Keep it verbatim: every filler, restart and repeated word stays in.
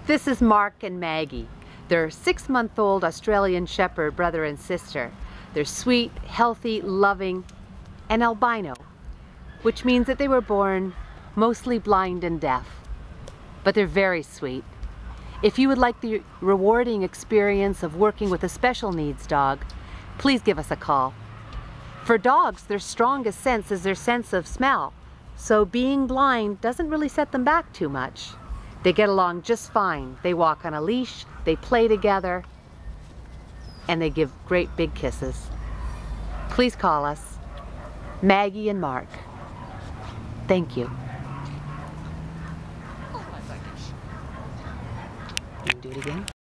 This is Mark and Maggie. They're six-month-old Australian Shepherd brother and sister. They're sweet, healthy, loving, and albino, which means that they were born mostly blind and deaf. But they're very sweet. If you would like the rewarding experience of working with a special needs dog, please give us a call. For dogs, their strongest sense is their sense of smell, so being blind doesn't really set them back too much. They get along just fine. They walk on a leash, they play together, and they give great big kisses. Please call us, Maggie and Mark. Thank you. You can do it again.